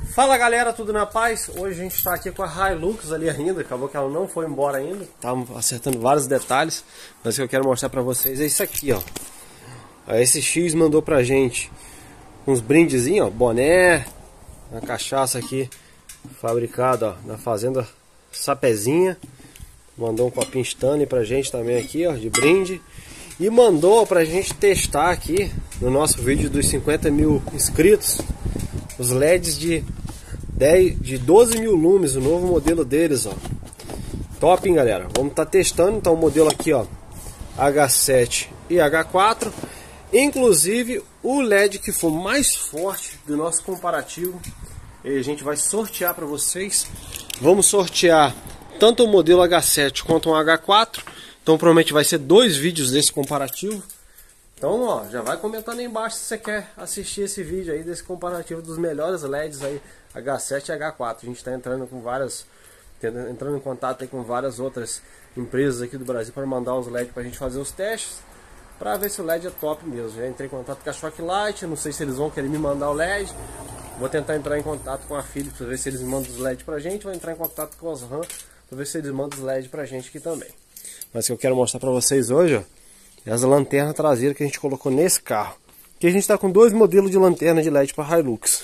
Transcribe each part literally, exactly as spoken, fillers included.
Fala galera, tudo na paz? Hoje a gente está aqui com a Hilux ali ainda, acabou que ela não foi embora ainda. Estamos acertando vários detalhes, mas o que eu quero mostrar para vocês é isso aqui, ó. A S X mandou pra gente uns brindezinhos, ó, boné, uma cachaça aqui fabricada, ó, na fazenda Sapezinha. Mandou um copinho Stanley pra gente também aqui, ó, de brinde. E mandou pra gente testar aqui no nosso vídeo dos cinquenta mil inscritos os L E Ds de dez, de doze mil lumes, o novo modelo deles, ó. Top, hein, galera? Vamos estar tá testando, então, o modelo aqui, ó, H sete e H quatro. Inclusive, o L E D que for mais forte do nosso comparativo, e a gente vai sortear para vocês. Vamos sortear tanto o modelo H sete quanto o H quatro. Então, provavelmente vai ser dois vídeos desse comparativo. Então, ó, já vai comentando aí embaixo se você quer assistir esse vídeo aí desse comparativo dos melhores L E Ds aí, H sete e H quatro. A gente está entrando com várias, entrando em contato aí com várias outras empresas aqui do Brasil para mandar os L E Ds para a gente fazer os testes, para ver se o L E D é top mesmo. Já entrei em contato com a Shocklight, não sei se eles vão querer me mandar o L E D. Vou tentar entrar em contato com a Philips para ver se eles me mandam os L E D para a gente. Vou entrar em contato com os RAM para ver se eles mandam os L E D para a gente aqui também. Mas o que eu quero mostrar para vocês hoje, ó, é as lanternas traseiras que a gente colocou nesse carro. Aqui a gente está com dois modelos de lanterna de L E D para Hilux.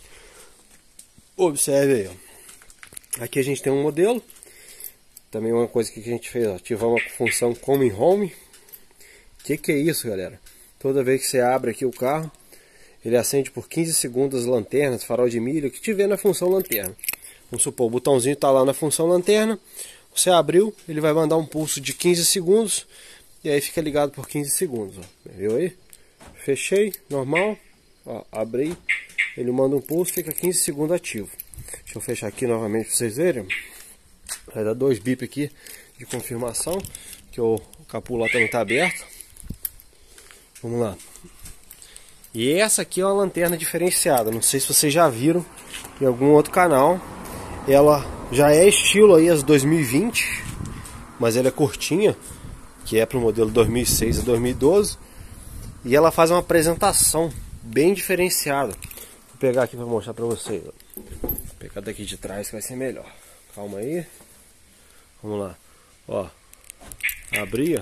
Observe aí, ó. Aqui a gente tem um modelo. Também uma coisa que a gente fez, ó, ativamos a função Coming Home. O que, que é isso, galera? Toda vez que você abre aqui o carro, ele acende por quinze segundos as lanternas, farol de milho, que tiver na função lanterna. Vamos supor, o botãozinho está lá na função lanterna. Você abriu, ele vai mandar um pulso de quinze segundos. E aí fica ligado por quinze segundos, ó. Viu aí? Fechei, normal. Ó, abri, ele manda um pulso, fica quinze segundos ativo. Deixa eu fechar aqui novamente para vocês verem. Vai dar dois bip aqui de confirmação, que o capô lá também está aberto. Vamos lá. E essa aqui é uma lanterna diferenciada. Não sei se vocês já viram em algum outro canal. Ela já é estilo aí as dois mil e vinte, mas ela é curtinha, que é para o modelo dois mil e seis a dois mil e doze. E ela faz uma apresentação bem diferenciada. Vou pegar aqui para mostrar para vocês. Vou pegar daqui de trás que vai ser melhor. Calma aí. Vamos lá. Ó, abrir, ó.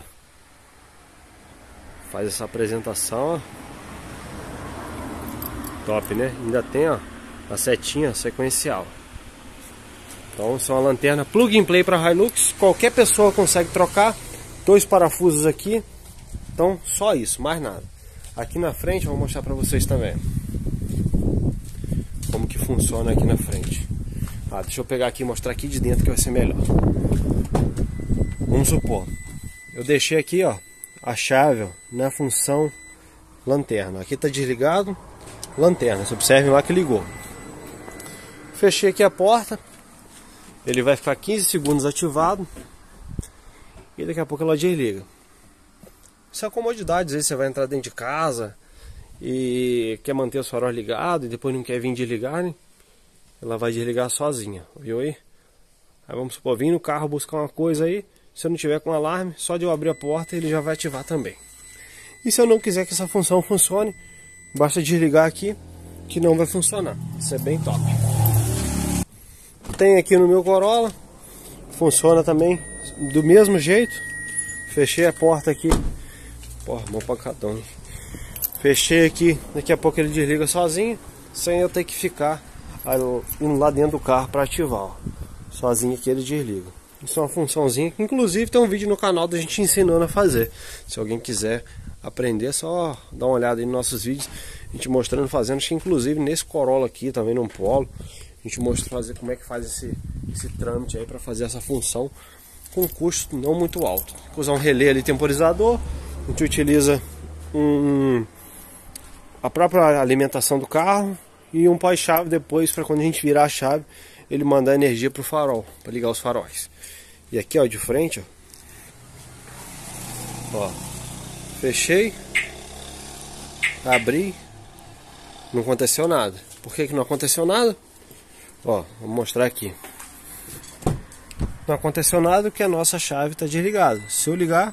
Faz essa apresentação, ó. Top, né? Ainda tem, ó, a setinha sequencial. Então, isso é uma lanterna plug and play para Hilux. Qualquer pessoa consegue trocar. Dois parafusos aqui. Então, só isso, mais nada. Aqui na frente, eu vou mostrar para vocês também como que funciona aqui na frente. Ah, deixa eu pegar aqui e mostrar aqui de dentro que vai ser melhor. Vamos supor, eu deixei aqui, ó, a chave, ó, na função lanterna. Aqui tá desligado, lanterna. Você observe lá que ligou. Fechei aqui a porta. Ele vai ficar quinze segundos ativado. E daqui a pouco ela desliga. Isso é comodidade. Às vezes você vai entrar dentro de casa e quer manter os faróis ligados e depois não quer vir desligar, né? Ela vai desligar sozinha, viu aí? Aí vamos supor, vim no carro buscar uma coisa aí. Se eu não tiver com alarme, só de eu abrir a porta ele já vai ativar também. E se eu não quiser que essa função funcione, basta desligar aqui que não vai funcionar. Isso é bem top. Tem aqui no meu Corolla, funciona também do mesmo jeito. Fechei a porta aqui. Porra, mó pancadão. Fechei aqui, daqui a pouco ele desliga sozinho, sem eu ter que ficar aí, indo lá dentro do carro para ativar, ó. Sozinho aqui ele desliga. Isso é uma funçãozinha que inclusive tem um vídeo no canal da gente ensinando a fazer. Se alguém quiser aprender, é só dar uma olhada aí nos nossos vídeos, a gente mostrando fazendo. Acho que inclusive nesse Corolla aqui, também no Polo, a gente mostra fazer como é que faz esse, esse trâmite aí para fazer essa função com um custo não muito alto. Vou usar um relé ali temporizador. A gente utiliza um, a própria alimentação do carro e um pós-chave depois para quando a gente virar a chave ele mandar energia para o farol, para ligar os faróis. E aqui, ó, de frente, ó, ó, fechei, abri, não aconteceu nada. Por que que não aconteceu nada? Ó, vou mostrar aqui. Não aconteceu nada porque a nossa chave está desligada. Se eu ligar,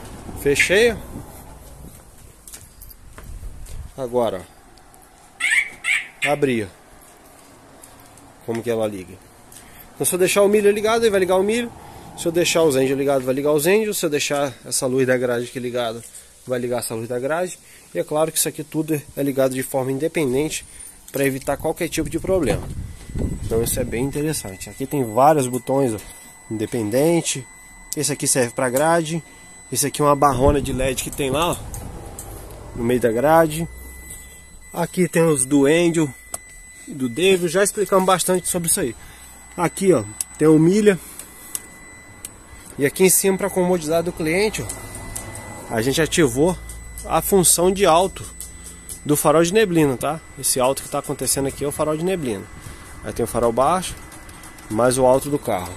fechei. Agora, ó, abrir. Como que ela liga. Então se eu deixar o milho ligado, ele vai ligar o milho. Se eu deixar o Zendio ligado, vai ligar o Zendio. Se eu deixar essa luz da grade aqui ligada, vai ligar essa luz da grade. E é claro que isso aqui tudo é ligado de forma independente para evitar qualquer tipo de problema. Então isso é bem interessante. Aqui tem vários botões, ó, independente. Esse aqui serve para grade. Esse aqui é uma barrona de L E D que tem lá, ó, no meio da grade. Aqui tem os do Angel e do David. Já explicamos bastante sobre isso aí. Aqui, ó, tem o milha. E aqui em cima, para a comodidade do cliente, ó, a gente ativou a função de alto do farol de neblina, tá? Esse alto que está acontecendo aqui é o farol de neblina. Aí tem o farol baixo, mais o alto do carro.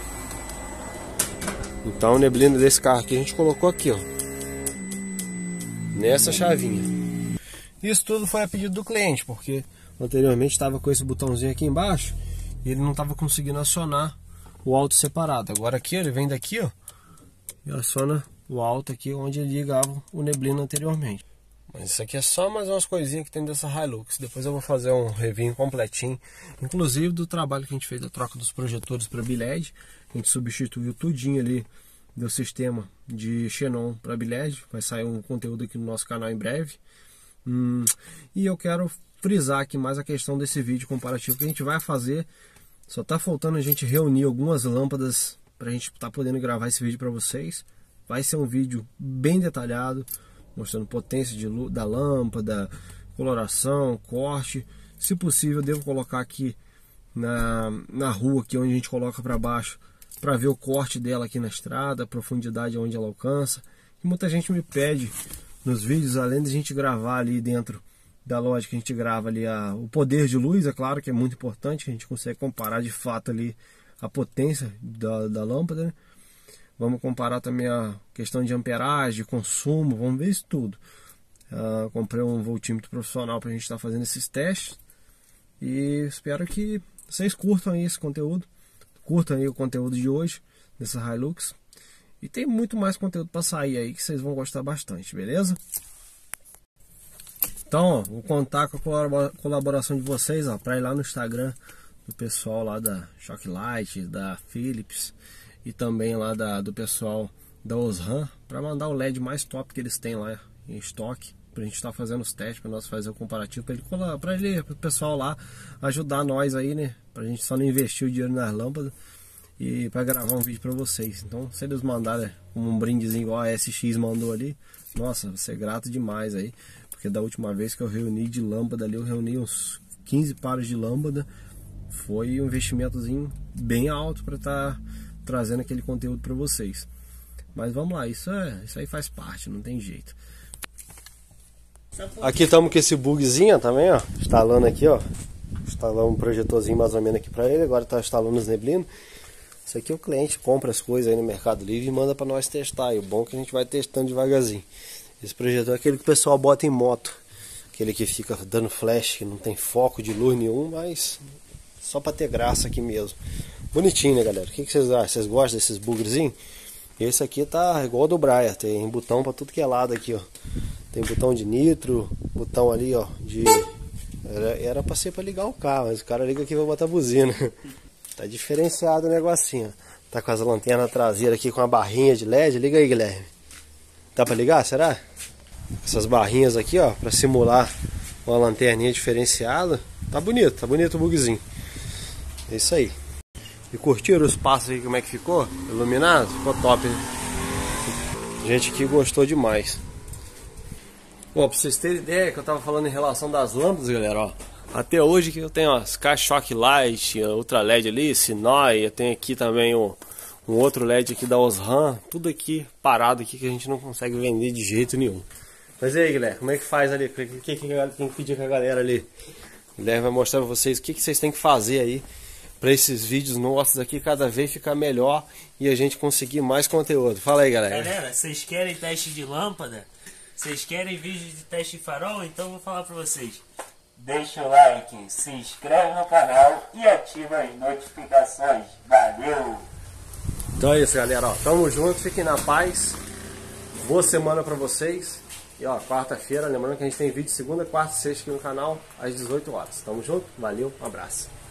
Então a neblina desse carro aqui a gente colocou aqui, ó, nessa chavinha. Isso tudo foi a pedido do cliente, porque anteriormente estava com esse botãozinho aqui embaixo e ele não estava conseguindo acionar o alto separado. Agora aqui ele vem daqui, ó, e aciona o alto aqui onde ele ligava o neblina anteriormente. Mas isso aqui é só mais umas coisinhas que tem dessa Hilux. Depois eu vou fazer um review completinho, inclusive do trabalho que a gente fez da troca dos projetores para B L E D. A gente substituiu tudinho ali do sistema de Xenon para B L E D. Vai sair um conteúdo aqui no nosso canal em breve. Hum, e eu quero frisar aqui mais a questão desse vídeo comparativo que a gente vai fazer. Só tá faltando a gente reunir algumas lâmpadas para a gente estar tá podendo gravar esse vídeo para vocês. Vai ser um vídeo bem detalhado, mostrando potência de luz da lâmpada, coloração, corte. Se possível, eu devo colocar aqui na, na rua, aqui onde a gente coloca para baixo, para ver o corte dela aqui na estrada, a profundidade onde ela alcança. E muita gente me pede nos vídeos, além de a gente gravar ali dentro da loja, que a gente grava ali a, o poder de luz, é claro que é muito importante, que a gente consegue comparar de fato ali a potência da, da lâmpada, né? Vamos comparar também a questão de amperagem, consumo, vamos ver isso tudo. Uh, comprei um voltímetro profissional para a gente estar tá fazendo esses testes. E espero que vocês curtam aí esse conteúdo. Curtam aí o conteúdo de hoje, dessa Hilux. E tem muito mais conteúdo para sair aí que vocês vão gostar bastante, beleza? Então, ó, vou contar com a colaboração de vocês, ó, para ir lá no Instagram do pessoal lá da Shocklight, da Philips. E também lá da, do pessoal da Osram, para mandar o L E D mais top que eles têm lá em estoque, para a gente estar tá fazendo os testes, para nós fazer o comparativo, para ele, para ele, para o pessoal lá ajudar nós aí, né? Para a gente só não investir o dinheiro nas lâmpadas e para gravar um vídeo para vocês. Então, se eles mandarem como um brindezinho igual a S X mandou ali, nossa, vou ser grato demais aí, porque da última vez que eu reuni de lâmpada ali, eu reuni uns quinze pares de lâmpada, foi um investimentozinho bem alto para estar tá trazendo aquele conteúdo para vocês. Mas vamos lá, isso, é, isso aí faz parte, não tem jeito. Aqui estamos com esse bugzinho também, ó, instalando aqui, ó, instalando um projetorzinho mais ou menos aqui para ele, agora está instalando os neblinos. Isso aqui o cliente compra as coisas aí no Mercado Livre e manda para nós testar, e o bom é que a gente vai testando devagarzinho. Esse projetor é aquele que o pessoal bota em moto, aquele que fica dando flash, que não tem foco de luz nenhum, mas só para ter graça aqui mesmo. Bonitinho, né, galera? O que, que vocês acham? Vocês gostam desses bugrezinhos? Esse aqui tá igual ao do Braia, tem botão para tudo que é lado aqui, ó. Tem botão de nitro, botão ali, ó, de... Era, era pra ser pra ligar o carro, mas o cara liga aqui e vai botar buzina. Tá diferenciado o negocinho, ó. Tá com as lanternas traseiras aqui com a barrinha de L E D. Liga aí, Guilherme. Dá pra ligar, será? Essas barrinhas aqui, ó, pra simular uma lanterninha diferenciada. Tá bonito, tá bonito o bugzinho. É isso aí. E curtiram os passos aí, como é que ficou? Iluminado? Ficou top, né? A gente aqui gostou demais. Bom, pra vocês terem ideia que eu tava falando em relação das lâmpadas, galera, ó. Até hoje que eu tenho ó, Sky Shocklight, Ultra L E D ali, Sinoi, eu tenho aqui também um, um outro L E D aqui da Osram, tudo aqui parado aqui que a gente não consegue vender de jeito nenhum. Mas e aí, Guilherme, como é que faz ali? O que, que, que tem que pedir com a galera ali? O Guilherme vai mostrar pra vocês o que, que vocês têm que fazer aí para esses vídeos nossos aqui cada vez ficar melhor e a gente conseguir mais conteúdo. Fala aí, galera. Galera, vocês querem teste de lâmpada? Vocês querem vídeo de teste de farol? Então eu vou falar para vocês. Deixa o like, se inscreve no canal e ativa as notificações. Valeu! Então é isso, galera. Ó, tamo junto, fiquem na paz. Boa semana para vocês. E ó, quarta-feira, lembrando que a gente tem vídeo segunda, quarta e sexta aqui no canal, às dezoito horas. Tamo junto? Valeu, um abraço.